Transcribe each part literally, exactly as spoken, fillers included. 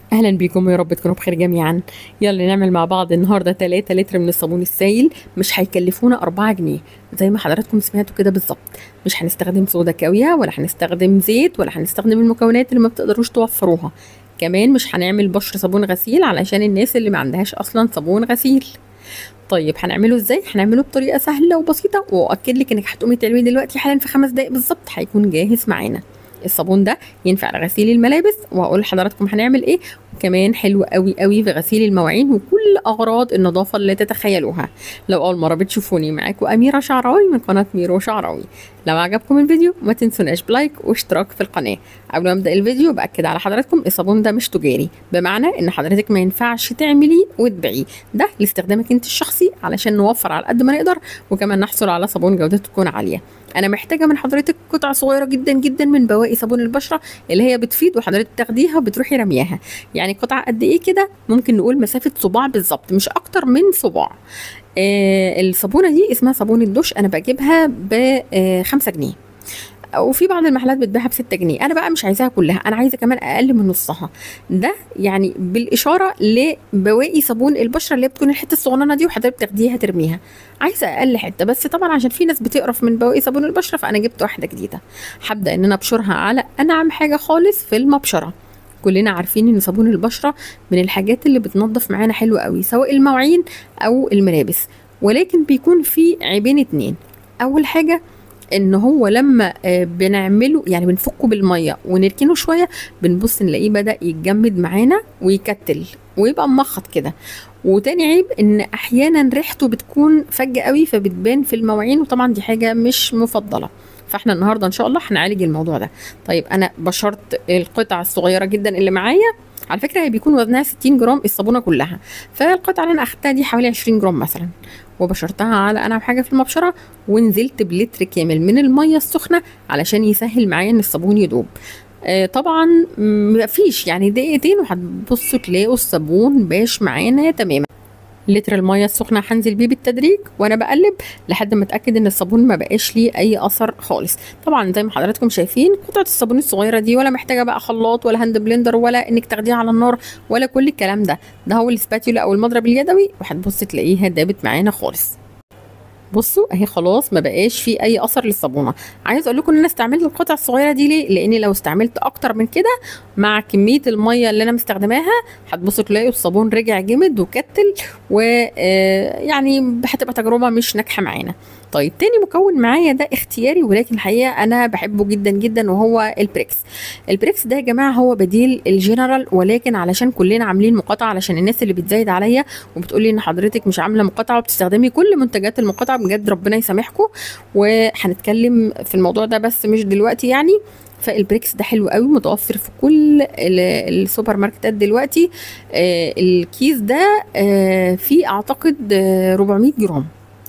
اهلا بيكم، يا رب تكونوا بخير جميعا. يلا نعمل مع بعض النهارده ثلاثة لتر من الصابون السائل، مش هيكلفونا أربعة جنيه زي ما حضراتكم سمعتوا كده بالظبط. مش هنستخدم صودا كاويه ولا هنستخدم زيت ولا هنستخدم المكونات اللي ما بتقدروش توفروها. كمان مش هنعمل بشر صابون غسيل علشان الناس اللي ما عندهاش اصلا صابون غسيل. طيب هنعمله ازاي؟ هنعمله بطريقه سهله وبسيطه، واؤكد لك انك هتقومي تعمليه دلوقتي حالا في خمس دقايق بالظبط هيكون جاهز معانا. الصابون ده ينفع لغسيل الملابس، وهقول لحضراتكم هنعمل ايه. وكمان حلو قوي قوي في غسيل المواعين وكل اغراض النظافه اللي تتخيلوها. لو اول مره بتشوفوني، معاكم اميره شعراوي من قناه ميرو شعراوي. لو عجبكم الفيديو ما تنسوناش بلايك واشتراك في القناه. قبل ما ابدا الفيديو باكد على حضراتكم الصابون ده مش تجاري، بمعنى ان حضرتك ما ينفعش تعمليه وتبيعيه، ده لاستخدامك انت الشخصي علشان نوفر على قد ما نقدر، وكمان نحصل على صابون جودته تكون عاليه. انا محتاجه من حضرتك قطعه صغيره جدا جدا من بواقي صابون البشره اللي هي بتفيد، وحضرتك تاخديها وبتروحي رمياها. يعني قطعه قد ايه كده؟ ممكن نقول مسافه صباع بالظبط، مش اكتر من صباع. آه الصابونه دي اسمها صابون الدش، انا بجيبها ب خمسة جنيه، وفي بعض المحلات بتبيعها ب ستة جنيه. انا بقى مش عايزاها كلها، انا عايزه كمان اقل من نصها. ده يعني بالاشاره لبواقي صابون البشره اللي بتكون الحته الصغننه دي، وحضرتك بتاخديها ترميها. عايزه اقل حته، بس طبعا عشان في ناس بتقرف من بواقي صابون البشره فانا جبت واحده جديده. هبدا ان انا ابشرها على انعم حاجه خالص في المبشره. كلنا عارفين ان صابون البشره من الحاجات اللي بتنظف معانا حلو قوي، سواء المواعين او الملابس، ولكن بيكون في عيبين اتنين. اول حاجه ان هو لما بنعمله يعني بنفكه بالميه ونركنه شويه، بنبص نلاقيه بدا يتجمد معانا ويكتل ويبقى ممخط كده. وتاني عيب ان احيانا ريحته بتكون فجه قوي فبتبان في المواعين، وطبعا دي حاجه مش مفضله. فاحنا النهارده ان شاء الله هنعالج الموضوع ده. طيب انا بشرت القطعه الصغيره جدا اللي معايا، على فكره هي بيكون وزنها ستين جرام الصابونه كلها، فالقطعه اللي انا اخدتها دي حوالي عشرين جرام مثلا، وبشرتها على انعم حاجه في المبشره، ونزلت بلتر كامل من الميه السخنه علشان يسهل معايا ان الصابون يدوب. آه طبعا مفيش يعني دقيقتين وهتبصوا تلاقوا الصابون باش معانا تماما. لتر الميه السخنه هنزل بيه بالتدريج وانا بقلب لحد ما اتاكد ان الصابون ما بقاش ليه اي اثر خالص. طبعا زي ما حضراتكم شايفين قطعه الصابون الصغيره دي ولا محتاجه بقى خلاط ولا هاند بلندر ولا انك تاخديها على النار ولا كل الكلام ده. ده هو السباتيولا او المضرب اليدوي، وهتبص تلاقيها دابت معانا خالص. بصوا اهي خلاص ما بقاش في اي اثر للصابونه. عايز اقول لكم ان انا استعملت القطع الصغيره دي ليه؟ لان لو استعملت اكتر من كده مع كميه الميه اللي انا مستخدماها هتبصوا تلاقوا الصابون رجع جمد وكتل، ويعني هتبقى تجربه مش ناجحه معانا. طيب تاني مكون معايا ده اختياري، ولكن الحقيقه انا بحبه جدا جدا، وهو البريكس. البريكس ده يا جماعه هو بديل الجنرال، ولكن علشان كلنا عاملين مقاطعه، علشان الناس اللي بتزايد عليا وبتقولي ان حضرتك مش عامله مقاطعه وبتستخدمي كل منتجات المقاطعه، بجد ربنا يسامحكم، وهنتكلم في الموضوع ده بس مش دلوقتي يعني. فالبريكس ده حلو قوي، متوفر في كل السوبر ماركتات دلوقتي. آه الكيس ده آه فيه اعتقد آه أربعمية جرام.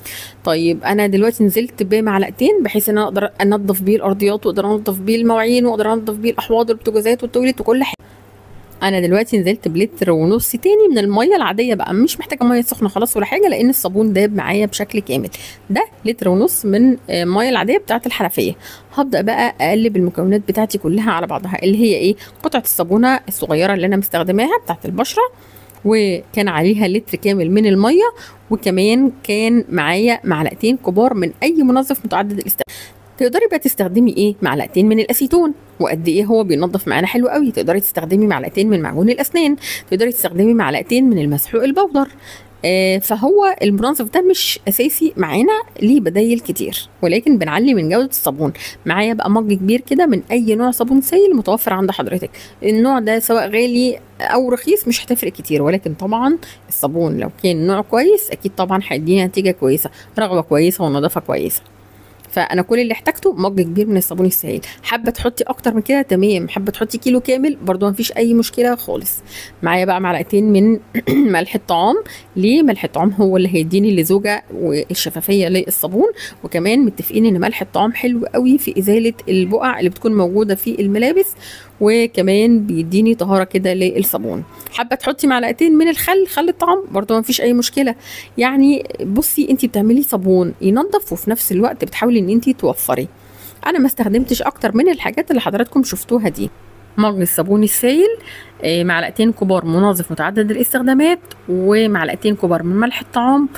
طيب انا دلوقتي نزلت بمعلقتين بحيث ان انا اقدر انضف بيه الارضيات، واقدر انضف بيه المواعين، واقدر انضف بيه الاحواض والبوتاجازات والتويليت وكل حاجه. انا دلوقتي نزلت بلتر ونص تاني من الميه العاديه بقى، مش محتاجه ميه سخنه خلاص ولا حاجه، لان الصابون داب معايا بشكل كامل. ده لتر ونص من الميه العاديه بتاعه الحنفيه. هبدا بقى اقلب المكونات بتاعتي كلها على بعضها، اللي هي ايه؟ قطعه الصابونه الصغيره اللي انا مستخدماها بتاعه البشره، وكان عليها لتر كامل من الميه، وكمان كان معايا معلقتين كبار من اي منظف متعدد الاستخدام. تقدري بقى تستخدمي ايه؟ معلقتين من الاسيتون، وقد ايه هو بينظف معانا حلو قوي. تقدري تستخدمي معلقتين من معجون الاسنان، تقدري تستخدمي معلقتين من المسحوق البودر. آه فهو المنظف ده مش اساسي معانا، ليه بدايل كتير، ولكن بنعلي من جوده الصابون. معايا بقى مج كبير كده من اي نوع صابون سائل متوفر عند حضرتك. النوع ده سواء غالي او رخيص مش هتفرق كتير، ولكن طبعا الصابون لو كان نوع كويس اكيد طبعا هيدينا نتيجه كويسه، رغوه كويسه ونظافه كويسه. فانا كل اللي احتاجته مج كبير من الصابون السائل. حابه تحطي اكتر من كده تمام، حابه تحطي كيلو كامل برضو مفيش اي مشكله خالص. معايا بقى معلقتين من ملح الطعام. ليه ملح الطعام؟ هو اللي هيديني اللزوجه والشفافيه للصابون، وكمان متفقين ان ملح الطعام حلو قوي في ازاله البقع اللي بتكون موجوده في الملابس، وكمان بيديني طهاره كده للصابون. حابه تحطي معلقتين من الخل، خل الطعام برضو ما فيش اي مشكله. يعني بصي انت بتعملي صابون ينظف وفي نفس الوقت بتحاولي ان انت توفري. انا ما استخدمتش اكتر من الحاجات اللي حضراتكم شفتوها دي. مج الصابون السائل، آه، معلقتين كبار منظف متعدد الاستخدامات، ومعلقتين كبار من ملح الطعام،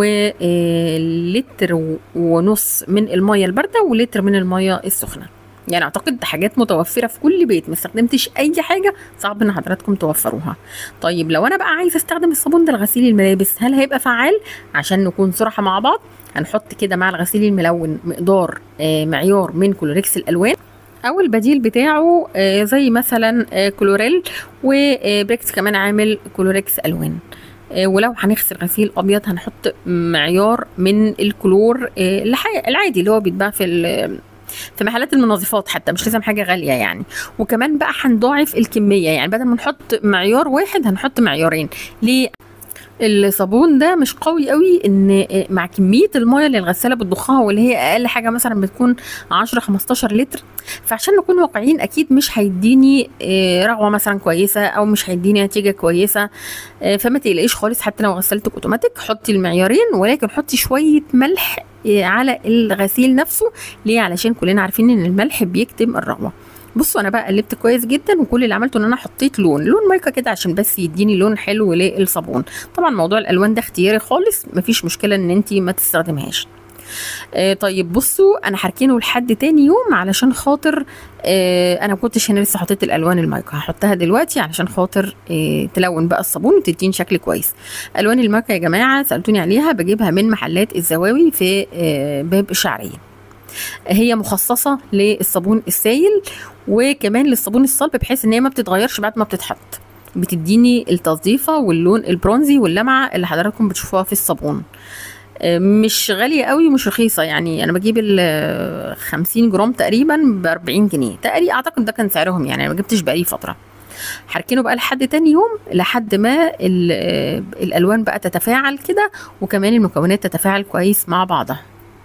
ولتر ونص من الميه البارده، ولتر من الميه السخنه. يعني اعتقد حاجات متوفره في كل بيت، ما استخدمتش اي حاجه صعب ان حضراتكم توفروها. طيب لو انا بقى عايزه استخدم الصابون ده لغسيل الملابس، هل هيبقى فعال؟ عشان نكون صراحه مع بعض، هنحط كده مع الغسيل الملون مقدار آه معيار من كلوريكس الالوان، او البديل بتاعه آه زي مثلا آه كلوريل، وبريكس كمان عامل كلوريكس الوان. آه ولو هنغسل غسيل ابيض هنحط معيار من الكلور آه العادي اللي هو بيتباع في في محلات المنظفات، حتى مش لازم حاجه غاليه يعني. وكمان بقى هنضاعف الكميه، يعني بدل ما نحط معيار واحد هنحط معيارين. ليه؟ الصابون ده مش قوي قوي ان مع كميه الميه اللي الغساله بتضخها، واللي هي اقل حاجه مثلا بتكون عشرة خمستاشر لتر، فعشان نكون واقعيين اكيد مش هيديني رغوه مثلا كويسه، او مش هيديني نتيجه كويسه. فما تقلقيش خالص، حتى لو غسلتك اوتوماتيك حطي المعيارين، ولكن حطي شويه ملح على الغسيل نفسه. ليه؟ علشان كلنا عارفين ان الملح بيكتم الرغوه. بصوا انا بقى قلبت كويس جدا، وكل اللي عملته ان انا حطيت لون لون مايكا كده عشان بس يديني لون حلو للصابون. طبعا موضوع الالوان ده اختياري خالص، مفيش مشكله ان انت ما تستخدمهاش. آه طيب بصوا انا هركنه لحد تاني يوم علشان خاطر آه انا ما كنتش هنا لسه حطيت الالوان المايكا، هحطها دلوقتي علشان خاطر آه تلون بقى الصابون وتديني شكل كويس. الوان المايكا يا جماعه سالتوني عليها، بجيبها من محلات الزواوي في آه باب الشعريه. هي مخصصه للصابون السائل وكمان للصابون الصلب، بحيث ان هي ما بتتغيرش بعد ما بتتحط، بتديني التظيفه واللون البرونزي واللمعه اللي حضراتكم بتشوفوها في الصابون. مش غاليه قوي ومش رخيصه، يعني انا بجيب ال خمسين جرام تقريبا ب أربعين جنيه تقريبا، اعتقد ده كان سعرهم، يعني انا ما جبتش بقالي فتره. هركنه بقى لحد تاني يوم لحد ما الالوان بقى تتفاعل كده، وكمان المكونات تتفاعل كويس مع بعضها.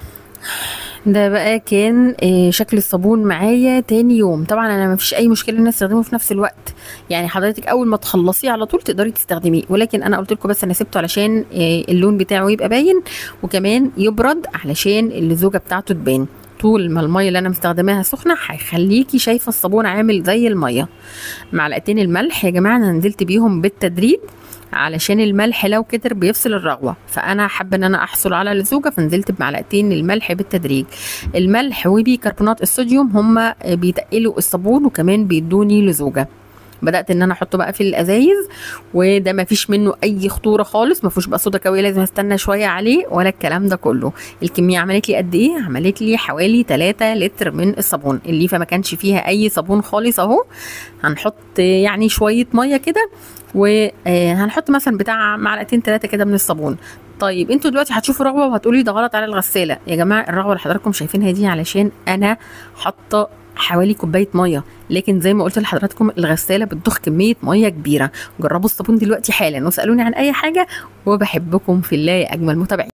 ده بقى كان شكل الصابون معايا تاني يوم. طبعا انا مفيش اي مشكله ان استخدمه في نفس الوقت، يعني حضرتك اول ما تخلصيه على طول تقدري تستخدميه، ولكن انا قلت لكم بس انا سبته علشان اللون بتاعه يبقى باين، وكمان يبرد علشان اللزوجه بتاعته تبان. طول ما الميه اللي انا مستخدماها سخنه هيخليكي شايفه الصابون عامل زي الميه. معلقتين الملح يا جماعه انا نزلت بيهم بالتدريج، علشان الملح لو كتر بيفصل الرغوه، فانا حابه ان انا احصل على لزوجه فنزلت بمعلقتين الملح بالتدريج. الملح وبيكربونات الصوديوم هما بيتقلوا الصابون وكمان بيدوني لزوجه. بدات ان انا احطه بقى في الازايز، وده ما فيش منه اي خطوره خالص، ما فيهوش بقى صودا كاويه لازم استنى شويه عليه ولا الكلام ده كله. الكميه عملت لي قد ايه؟ عملت لي حوالي تلاتة لتر من الصابون. الليفه ما كانش فيها اي صابون خالص اهو. هنحط يعني شويه ميه كده، وهنحط مثلا بتاع معلقتين ثلاثه كده من الصابون. طيب انتوا دلوقتي هتشوفوا رغوه وهتقولي ده غلط على الغساله. يا جماعه الرغوه اللي حضراتكم شايفينها دي علشان انا حاطه حوالي كوبايه ميه، لكن زي ما قلت لحضراتكم الغساله بتضخ كميه ميه كبيره. جربوا الصابون دلوقتي حالا واسالوني عن اي حاجه، وبحبكم في الله يا اجمل متابعين.